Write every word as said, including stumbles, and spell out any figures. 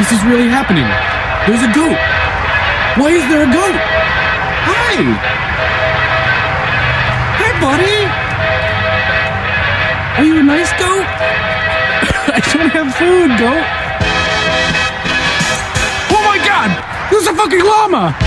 This is really happening. There's a goat. Why is there a goat? Hi. Hi, buddy. Are you a nice goat? I don't have food, goat. Oh my God! There's a fucking llama!